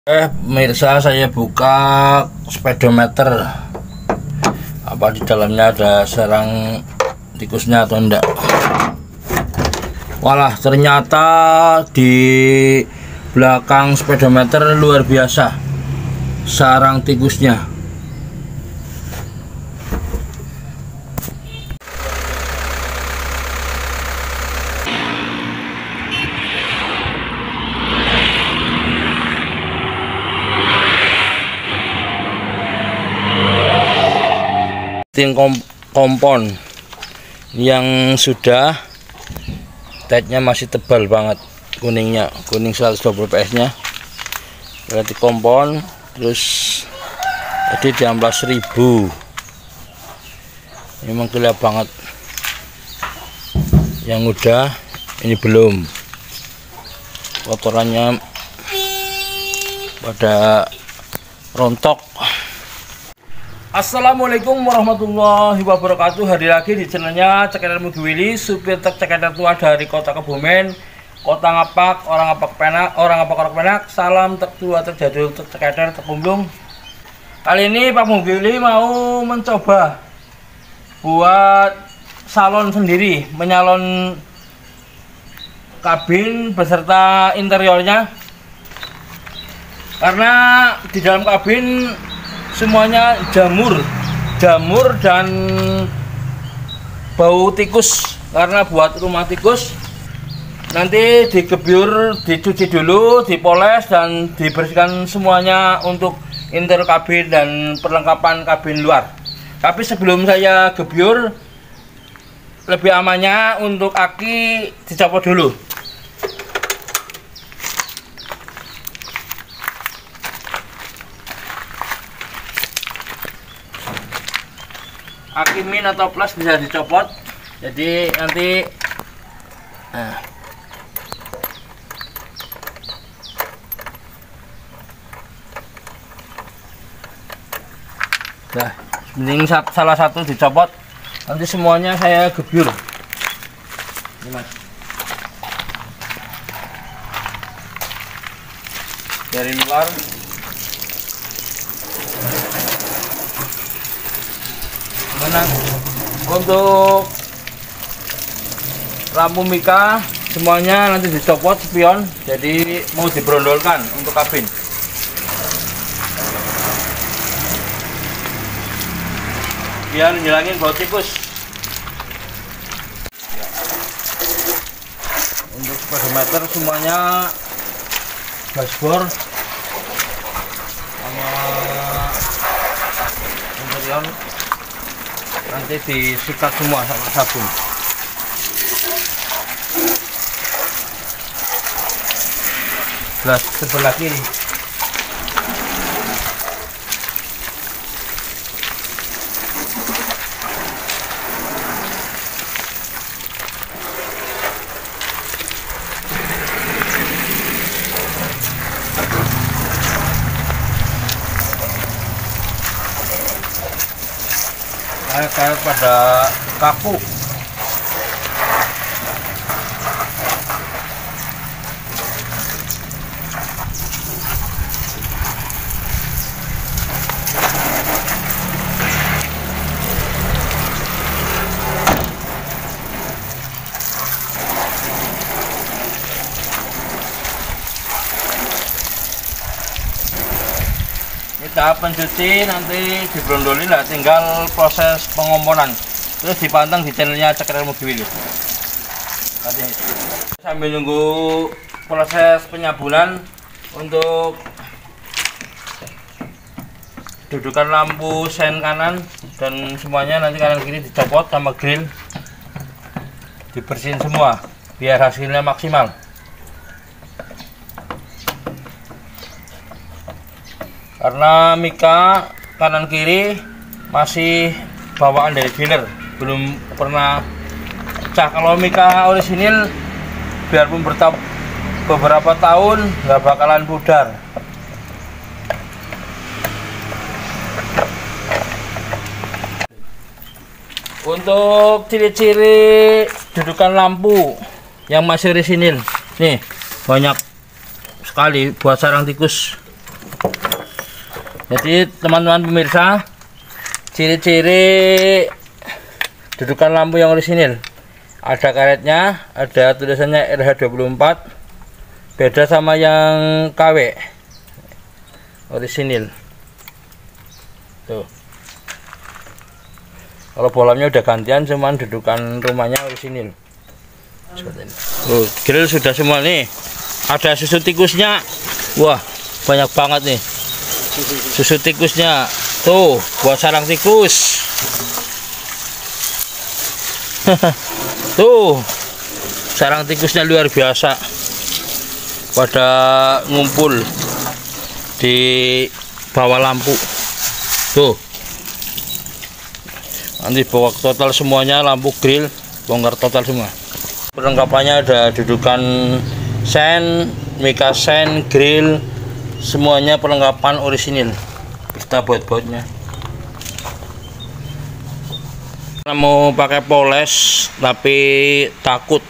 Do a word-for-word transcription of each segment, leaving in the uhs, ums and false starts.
Eh pemirsa, saya buka speedometer. Apa di dalamnya ada sarang tikusnya atau enggak? Walah, ternyata di belakang speedometer luar biasa sarang tikusnya. Ting kompon yang sudah tagnya masih tebal banget, kuningnya kuning seratus dua puluh fps nya berarti kompon. Terus tadi di amplas seribu, memang kelihatan banget. Yang udah ini belum, kotorannya pada rontok. Assalamualaikum warahmatullahi wabarakatuh. Hari lagi di channelnya Ceketer Mugi Willy, supir truk ceketer tua dari kota Kebumen, kota Ngapak, orang Ngapak Penak, orang Ngapak Orang Penak. Salam truk tua, truk jadul, truk ceketer, truk pemulung. Kali ini Pak Mugi Willy mau mencoba buat salon sendiri, menyalon kabin beserta interiornya, karena di dalam kabin semuanya jamur, jamur dan bau tikus. Karena buat rumah tikus nanti digebyur, dicuci dulu, dipoles dan dibersihkan semuanya untuk interior kabin dan perlengkapan kabin luar. Tapi sebelum saya gebyur, lebih amannya untuk aki dicopot dulu. Aki min atau plus bisa dicopot, jadi nanti nah. Nah, mending salah satu dicopot, nanti semuanya saya gebyur. Ini mas, dari luar. Mana untuk lampu mika semuanya nanti dicopot spion, jadi mau diberondolkan untuk kabin. Biar ngilangin bau tikus. Untuk speedometer semuanya dashboard sama interior nanti disikat semua sama sabun. Belas sebelah kiri. Kayak pada kaku. Tahap pencuci nanti diberondolin lah, tinggal proses pengomponan. Terus dipantang di channelnya Ceketer Mugi Willy. Sambil nunggu proses penyabunan untuk dudukan lampu sen kanan dan semuanya nanti kanan kiri dicopot sama grill, dibersihin semua biar hasilnya maksimal. Karena mika kanan kiri masih bawaan dari dealer, belum pernah pecah. Kalau mika orisinil biarpun bertahun beberapa tahun nggak bakalan pudar. Untuk ciri-ciri dudukan lampu yang masih orisinil, nih banyak sekali buat sarang tikus. Jadi teman-teman pemirsa, ciri-ciri dudukan lampu yang orisinil, ada karetnya, ada tulisannya R H dua puluh empat, beda sama yang K W orisinil tuh. Kalau bolamnya udah gantian, cuman dudukan rumahnya orisinil seperti ini. Tuh, grill sudah semua nih. Ada susu tikusnya, wah banyak banget nih susu tikusnya tuh, buat sarang tikus. Tuh, sarang tikusnya luar biasa, pada ngumpul di bawah lampu tuh. Nanti bawa total semuanya, lampu grill bongkar total semua. Perlengkapannya ada dudukan sen, mika sen, grill, semuanya perlengkapan orisinil. Kita buat-buatnya. Mau pakai poles tapi takut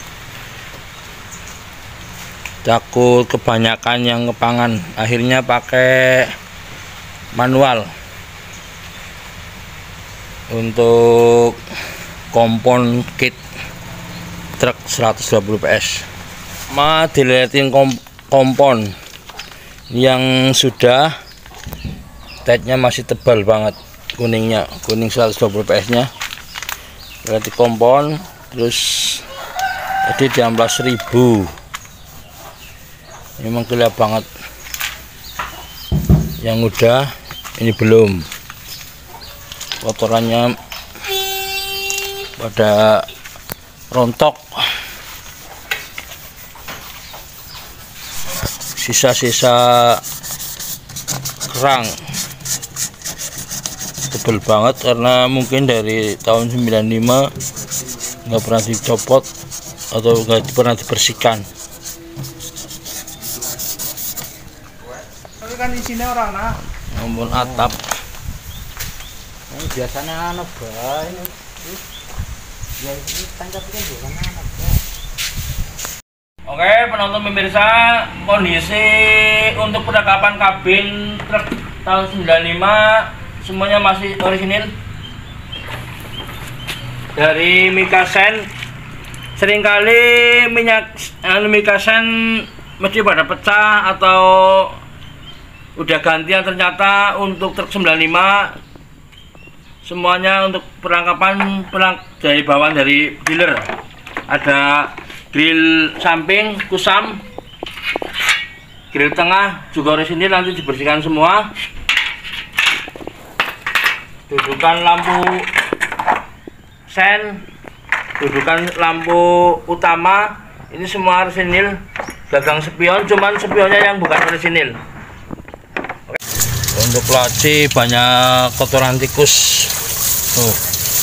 takut kebanyakan yang kepangan, akhirnya pakai manual untuk kompon kit truk seratus dua puluh P S. Ma dilihatin kom kompon yang sudah tagnya masih tebal banget, kuningnya kuning seratus dua puluh P S nya. Berarti kompon terus jadi di amplas seribu. Memang kelihatan banget. Yang udah, ini belum. Kotorannya pada rontok. Sisa-sisa kerang tebel banget karena mungkin dari tahun sembilan puluh lima nggak pernah dicopot atau nggak pernah dibersihkan. Tapi kan isinya orang nah. Namun atap. Ini biasanya anak bah ini. Ya ini tancap kan bukan anak bah. Oke penonton pemirsa, kondisi untuk perlengkapan kabin truk tahun sembilan puluh lima semuanya masih orisinil. Dari mika sen, seringkali minyak anu mika sen mesti pada pecah atau udah gantian, ternyata untuk truk sembilan puluh lima semuanya untuk perlengkapan perang dari bawaan dari dealer. Ada grill samping, kusam, grill tengah juga orisinil, nanti dibersihkan semua. Dudukan lampu sen, dudukan lampu utama, ini semua orisinil. Gagang spion, cuman spionnya yang bukan orisinil. Untuk laci banyak kotoran tikus. Tuh.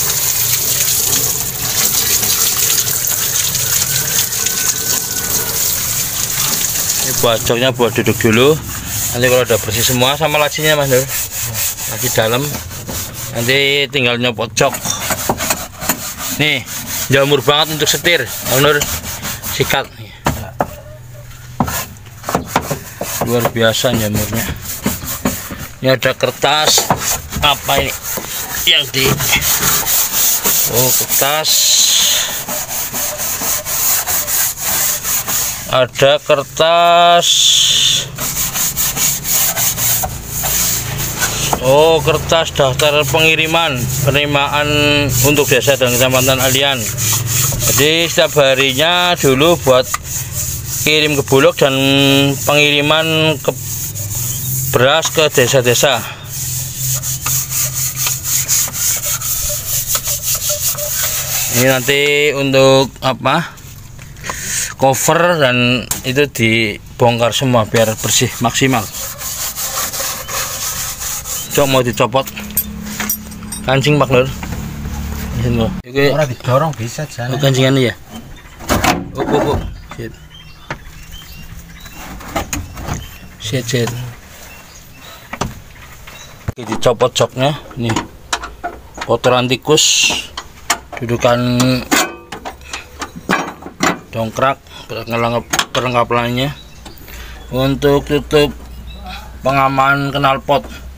Ini bajoknya buat duduk dulu. Nanti kalau udah bersih semua sama lacinya Mas Nur, laci dalam, nanti tinggal nyopot jok. Nih jamur banget untuk setir, Mas Nur, sikat. Luar biasa jamurnya. Ini ada kertas apa ini yang di oh kertas, ada kertas oh kertas daftar pengiriman penerimaan untuk desa dan kecamatan Alian. Jadi setiap harinya dulu buat kirim ke Bulog dan pengiriman ke beras ke desa-desa. Ini nanti untuk apa, cover, dan itu dibongkar semua biar bersih maksimal. Coba mau dicopot kancing Pak Nur. Ini orang didorong bisa jalan. Oh, kancingan ya. Oh, oh, oh. Sip. Sip, sip. Oke, dicopot joknya. Nih kotoran tikus, dudukan dongkrak, perlengkapannya untuk tutup pengaman knalpot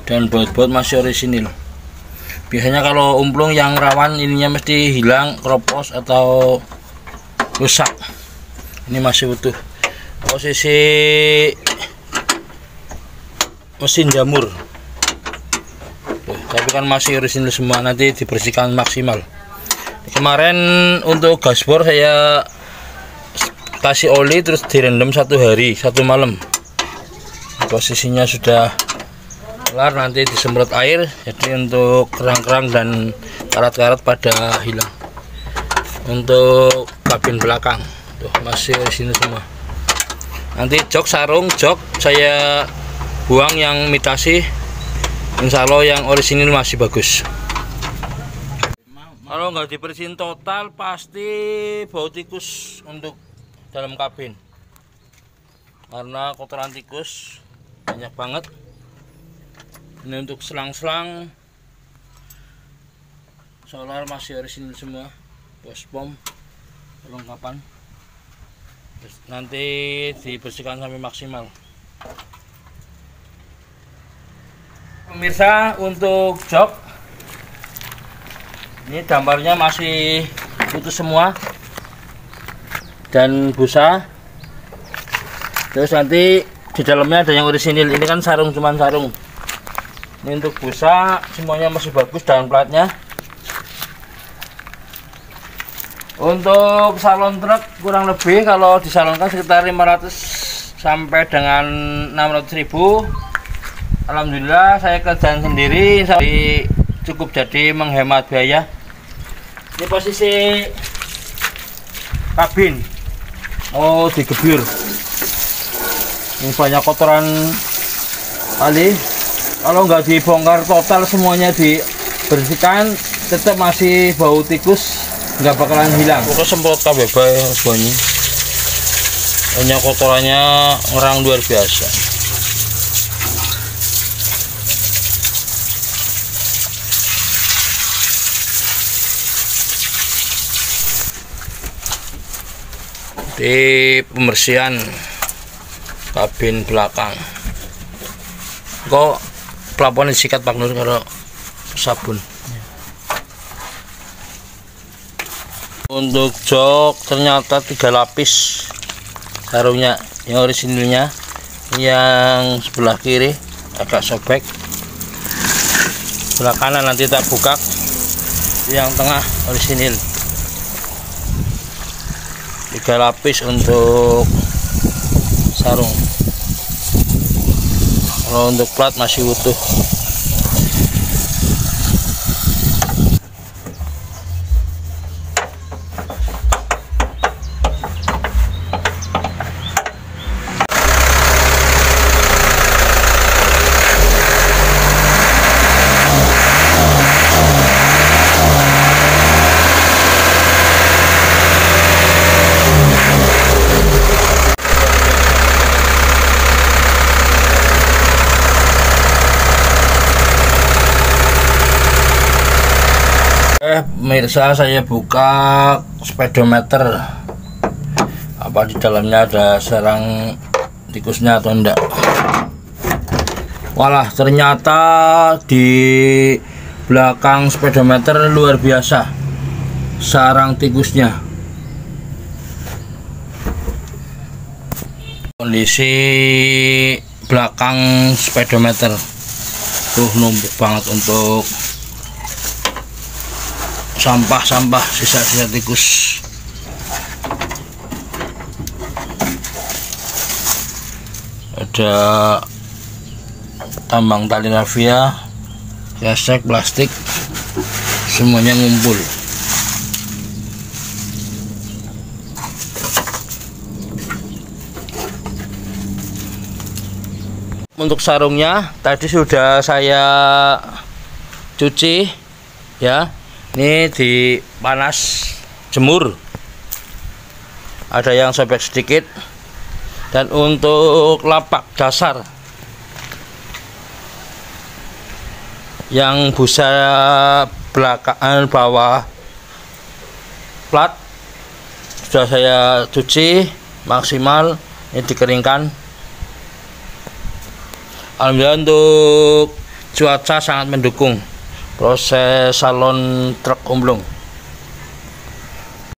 dan baut-baut masih orisinil. Biasanya kalau umplung yang rawan ininya mesti hilang, keropos atau rusak. Ini masih utuh. Posisi mesin jamur tuh, tapi kan masih orisinil semua, nanti dibersihkan maksimal. Kemarin untuk gasbor saya kasih oli terus direndam satu hari satu malam. Posisinya sudah kelar, nanti disemprot air, jadi untuk kerang-kerang dan karat-karat pada hilang. Untuk kabin belakang tuh masih di sini semua. Nanti jok sarung jok saya buang yang imitasi, insya Allah yang orisinil masih bagus. Kalau nggak dibersihin total pasti bau tikus untuk dalam kabin, karena kotoran tikus banyak banget. Ini untuk selang-selang solar masih orisinil semua, bospom perlengkapan. Terus nanti dibersihkan sampai maksimal. Pemirsa, untuk jok ini gambarnya masih utuh semua dan busa. Terus nanti di dalamnya ada yang orisinil. Ini kan sarung, cuman sarung. Ini untuk busa semuanya masih bagus dan platnya. Untuk salon truk kurang lebih kalau disalonkan sekitar lima ratus sampai dengan enam ratus ribu. Alhamdulillah saya kerjaan sendiri, saya cukup jadi menghemat biaya. Ini posisi kabin, oh digebir. Ini banyak kotoran kali. Kalau nggak dibongkar total semuanya dibersihkan, tetap masih bau tikus, nggak bakalan hilang. Kita semprot K B B banyak, banyak kotorannya ngerang luar biasa. Di pembersihan kabin belakang kok plafon disikat Pak Nur kalau sabun. Untuk jok ternyata tiga lapis sarungnya, yang orisinilnya yang sebelah kiri agak sobek, sebelah kanan nanti tak buka, yang tengah orisinil. Tiga lapis untuk sarung. Kalau untuk plat masih utuh. Eh, pemirsa, saya buka speedometer. Apa di dalamnya ada sarang tikusnya atau enggak? Walah, ternyata di belakang speedometer luar biasa sarang tikusnya. Kondisi belakang speedometer tuh numpuk banget untuk sampah-sampah sisa-sisa tikus. Ada tambang tali rafia, kresek, plastik, semuanya ngumpul. Untuk sarungnya tadi sudah saya cuci ya. Ini dipanas jemur, ada yang sobek sedikit. Dan untuk lapak dasar yang busa belakang bawah plat sudah saya cuci maksimal, ini dikeringkan. Alhamdulillah untuk cuaca sangat mendukung proses salon truk umblung.